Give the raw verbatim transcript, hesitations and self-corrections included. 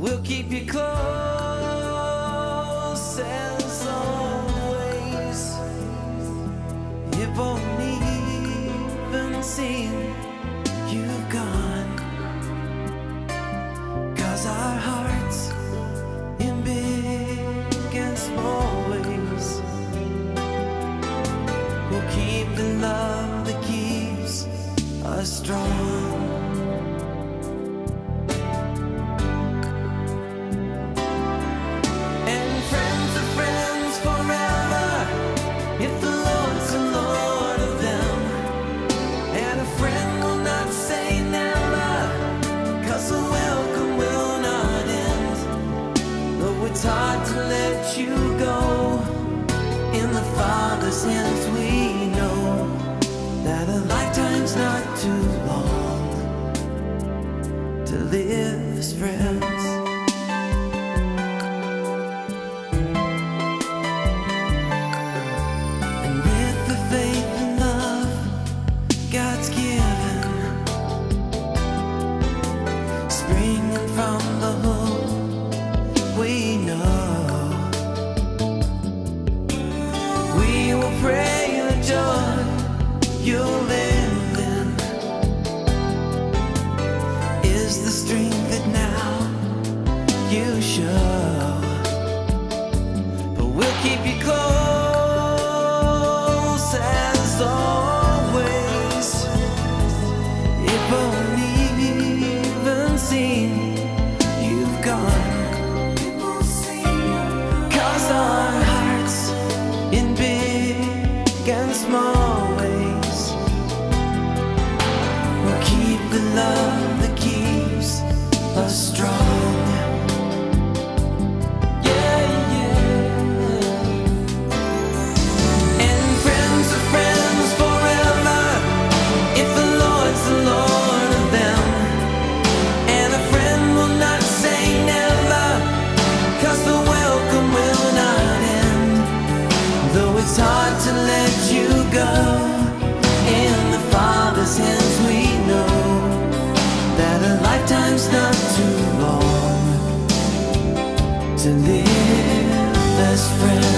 we'll keep you close as always. It won't even seem you've gone, 'cause our hearts in big and small ways will keep the love that keeps us strong. And friends are friends forever if the Lord's the Lord of them. And a friend will not say never, 'cause the welcome will not end. Though it's hard to let you go, in the Father's hands we know that a lifetime's not too long to live as friends. And with the faith and love God's given, springing from the hope we know, we will pray the joy you'll live in is the strength that now you show. But we'll keep you close as always. It won't even seem you've gone, 'cause our hearts in big and small ways will keep the love that keeps us strong. Yeah, yeah. And friends are friends forever if the Lord's the Lord of them. And a friend will not say never, 'cause the welcome will not end. Though it's hard to let you go, in the Father's hands we know that a lifetime's not too long to live as friends.